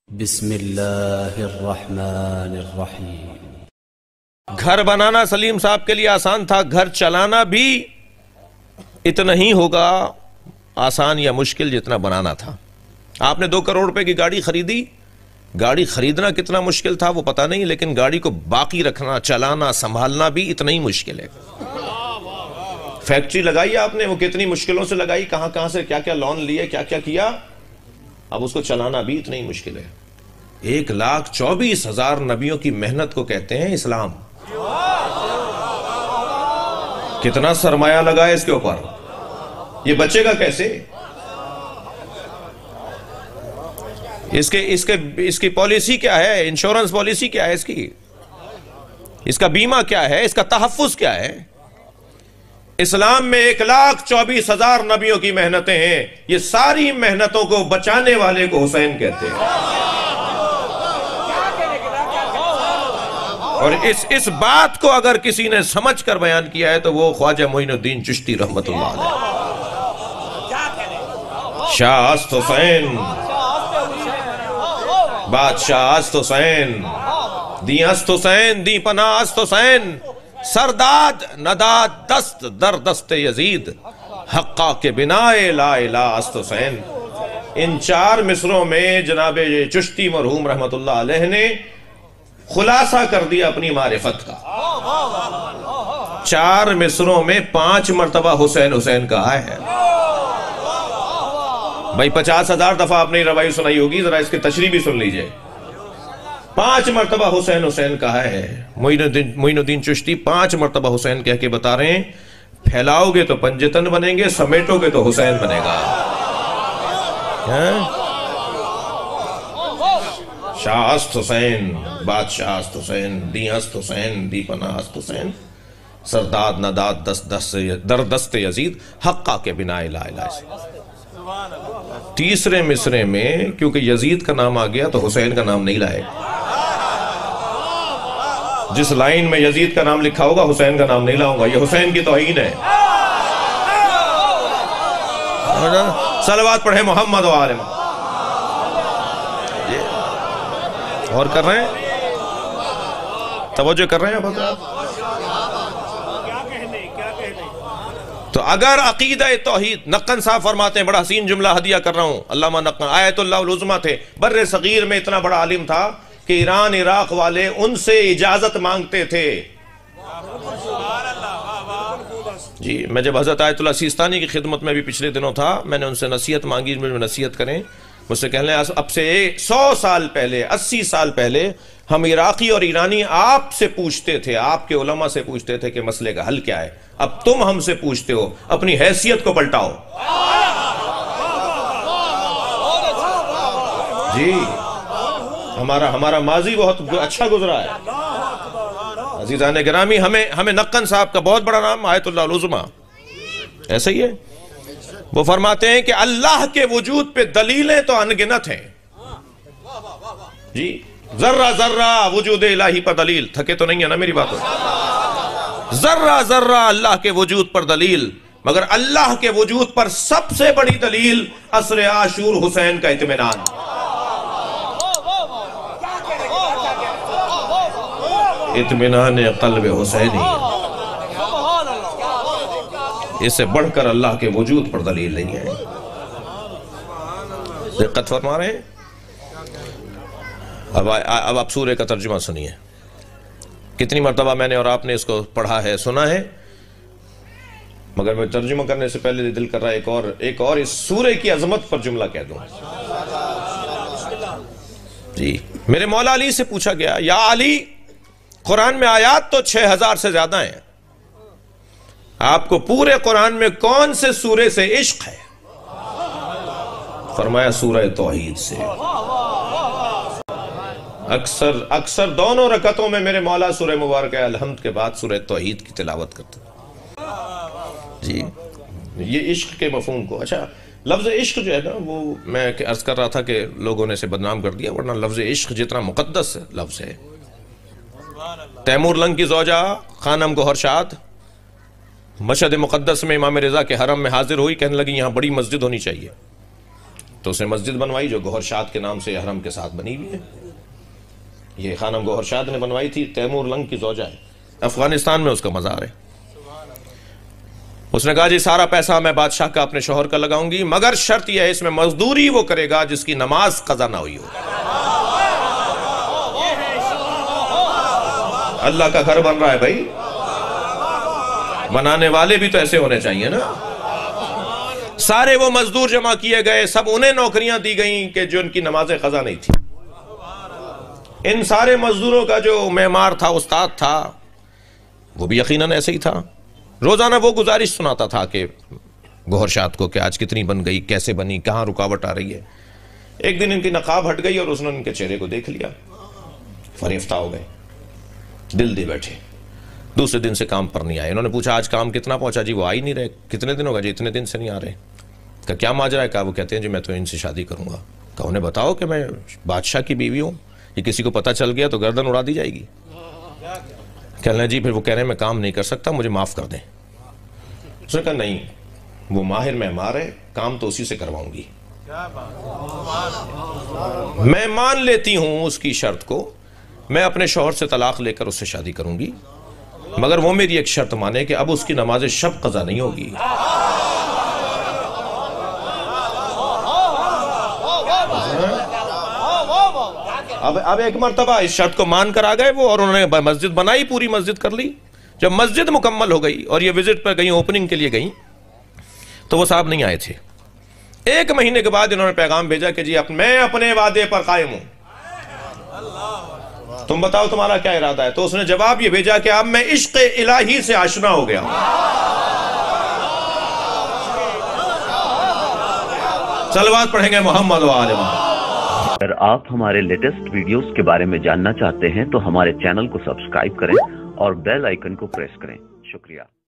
بسم اللہ الرحمن الرحیم۔ گھر بنانا سلیم صاحب کے لیے آسان تھا، گھر چلانا بھی اتنا ہی ہوگا آسان یا مشکل جتنا بنانا تھا۔ آپ نے 2 کروڑ روپے کی گاڑی خریدی، گاڑی خریدنا کتنا مشکل تھا وہ پتہ نہیں، لیکن گاڑی کو باقی رکھنا، چلانا، سنبھالنا بھی اتنا ہی مشکل ہے۔ فیکٹری لگائی آپ نے، وہ کتنی مشکلوں سے لگائی، کہاں کہاں سے کیا کیا لون لیے، کیا کیا کیا، اب اس کو چلانا بھی اتنا ہی مشکل ہے۔ 1,24,000 نبیوں کی محنت کو کہتے ہیں اسلام۔ کتنا سرمایہ لگا ہے اس کے اوپر، یہ بچے گا کیسے؟ اس کی پالیسی کیا ہے، انشورنس پالیسی کیا ہے اس کا بیمہ کیا ہے، اس کا تحفظ کیا ہے؟ اسلام میں 1,24,000 نبیوں کی محنتیں ہیں، یہ ساری محنتوں کو بچانے والے کو حسین کہتے ہیں۔ اور اس بات کو اگر کسی نے سمجھ کر بیان کیا ہے تو وہ خواجہ معین الدین چشتی رحمت اللہ علیہ۔ شاہ است حسین، بادشاہ است حسین، دی است حسین، دی پناہ است حسین، سرداد نداد دست در دست یزید، حقا کے بنا لا الہ است حسین۔ ان 4 مصروں میں جناب چشتی مرحوم رحمت اللہ علیہ نے خلاصہ کر دیا اپنی معرفت کا۔ 4 مصروں میں 5 مرتبہ حسین حسین کہا ہے۔ بھائی 50,000 دفعہ آپ نے روایت سنائی ہوگی، ذرا اس کی تشریح بھی سن لیجئے۔ 5 مرتبہ حسین حسین کہا ہے۔ معین الدین چشتی 5 مرتبہ حسین کہہ کے بتا رہے ہیں، پھیلاؤ گے تو پنجتن بنیں گے، سمیٹو گے تو حسین بنے گا۔ شاہ است حسین، بادشاہ است حسین، دی است حسین، دی پناہ است حسین، سرداد نداد در دست یزید، حقا کے بنا لا الہ۔ تیسرے مصرے میں کیونکہ یزید کا نام آ گیا تو حسین کا نام نہیں لائے۔ جس لائن میں یزید کا نام لکھا ہوگا حسین کا نام نہیں لاؤں گا، یہ حسین کی توہین ہے۔ صلوات پڑھیں محمد و آل محمد۔ اور کر رہے ہیں، توجہ کر رہے ہیں آپ؟ تو اگر عقیدہ توحید، نقن صاحب فرماتے ہیں، بڑا حسین جملہ ہدیہ کر رہا ہوں، علامہ نقن آیت اللہ العظمیٰ تھے، بر صغیر میں اتنا بڑا عالم تھا کہ ایران عراق والے ان سے اجازت مانگتے تھے۔ جی میں جب حضرت آیت اللہ سیستانی کی خدمت میں بھی پچھلے دنوں تھا، میں نے ان سے نصیحت مانگی، مجھے نصیحت کریں، مجھ سے کہنے لیں اب سے 100 سال پہلے، 80 سال پہلے ہم عراقی اور ایرانی آپ سے پوچھتے تھے، آپ کے علماء سے پوچھتے تھے کہ مسئلے کا حل کیا ہے، اب تم ہم سے پوچھتے ہو، اپنی حیثیت کو پلٹاؤ۔ جی ہمارا ماضی بہت اچھا گزرا ہے۔ عزیزان گرامی، ہمیں نقن صاحب کا بہت بڑا نام آیت اللہ العظمیٰ ایسا ہی ہے۔ وہ فرماتے ہیں کہ اللہ کے وجود پہ دلیلیں تو انگنت ہیں۔ جی ذرہ ذرہ وجود الہی پر دلیل، تھکے تو نہیں ہے نا میری بات ہو؟ ذرہ ذرہ اللہ کے وجود پر دلیل، مگر اللہ کے وجود پر سب سے بڑی دلیل عصر عاشور حسین کا اطمینان۔ اطمینان قلب حسینی، اس سے بڑھ کر اللہ کے وجود پر دلیل نہیں ہے۔ دقت فرما رہے ہیں؟ اب آپ سورہ کا ترجمہ سنیے۔ کتنی مرتبہ میں نے اور آپ نے اس کو پڑھا ہے، سنا ہے، مگر میں ترجمہ کرنے سے پہلے دل کر رہا ہے ایک اور اس سورہ کی عظمت پر جملہ کہہ دوں۔ جی میرے مولا علی سے پوچھا گیا، یا علی قرآن میں آیات تو 6,000 سے زیادہ ہیں، آپ کو پورے قرآن میں کون سے سورے سے عشق ہے؟ فرمایا سورہ توحید سے۔ اکثر دونوں رکعتوں میں میرے مولا سورہ مبارکہ الحمد کے بعد سورہ توحید کی تلاوت کرتے ہیں۔ جی یہ عشق کے مفہوم کو، اچھا لفظ عشق جو ہے نا، وہ میں عرض کر رہا تھا کہ لوگوں نے اسے بدنام کر دیا، ورنہ لفظ عشق جتنا مقدس لفظ ہے۔ تیمور لنگ کی زوجہ خانم گوہر شاد مشہد مقدس میں امام رضا کے حرم میں حاضر ہوئی، کہنے لگی یہاں بڑی مسجد ہونی چاہیے۔ تو اس نے مسجد بنوائی جو گوہر شاد کے نام سے حرم کے ساتھ بنی ہوئی ہے. یہ خانم گوہر شاد نے بنوائی تھی، تیمور لنگ کی زوجہ ہے، افغانستان میں اس کا مزار ہے. اس نے کہا جی سارا پیسہ میں بادشاہ کا اپنے شوہر کا لگاؤں گی، مگر شرط یہ ہے اس میں مزدوری وہ کرے گا جس کی نماز قضا نہ ہوئی ہو. اللہ کا گھر بن رہا ہے بھائی، بنانے والے بھی تو ایسے ہونے چاہیے نا. سارے وہ مزدور جمع کیے گئے، سب انہیں نوکریاں دی گئیں کہ جو ان کی نمازیں قضا نہیں تھی. ان سارے مزدوروں کا جو معمار تھا، استاد تھا، وہ بھی یقیناً ایسے ہی تھا. روزانہ وہ گزارش سناتا تھا کہ گوہر شاد کو کہ آج کتنی بن گئی، کیسے بنی، کہاں رکاوٹ آ رہی ہے. ایک دن ان کی نقاب ہٹ گئی اور اس نے ان کے چہرے کو دیکھ لیا، فریفتہ ہو گئے، دل دے بیٹھے. دوسرے دن سے کام پر نہیں آئے. انہوں نے پوچھا آج کام کتنا پہنچا؟ جی وہ آ ہی نہیں رہے. کتنے دن ہوگا؟ جی اتنے دن سے نہیں آ رہے. کہ کیا ماجرا ہے؟ کہا وہ کہتے ہیں جی میں تو ان سے شادی کروں گا. کہ انہیں بتاؤ کہ میں بادشاہ کی بیوی ہوں، یہ کسی کو پتہ چل گیا تو گردن اڑا دی جائے گی. کہنے لیں جی پھر وہ کہہ رہے ہیں میں کام نہیں کر سکتا، مجھے معاف کر دیں. اس نے کہا نہیں، وہ ماہر معمار ہے، کام تو اسی سے کرواؤں گی. میں مان لیتی ہوں اس کی شرط کو، میں اپنے شوہر سے طلاق لے کر اس سے شادی کروں گی، مگر وہ میری ایک شرط مانے کہ اب اس کی نماز شب قضا نہیں ہوگی. اب ایک مرتبہ اس شرط کو مان کر آ گئے وہ، اور انہوں نے مسجد بنائی، پوری مسجد کر لی. جب مسجد مکمل ہو گئی اور یہ وزٹ پر گئیں، اوپننگ کے لیے گئیں، تو وہ صاحب نہیں آئے تھے. 1 مہینے کے بعد انہوں نے پیغام بھیجا کہ جی میں اپنے وعدے پر قائم ہوں، تم بتاؤ تمہارا کیا ارادہ ہے. تو اس نے جواب یہ بھیجا کہ اب میں عشق الہی سے آشنا ہو گیا ہوں. صلوات پڑھیں گے محمد و آل محمد. اگر آپ ہمارے لیٹسٹ ویڈیوز کے بارے میں جاننا چاہتے ہیں تو ہمارے چینل کو سبسکرائب کریں اور بیل آئیکن کو پریس کریں. شکریہ.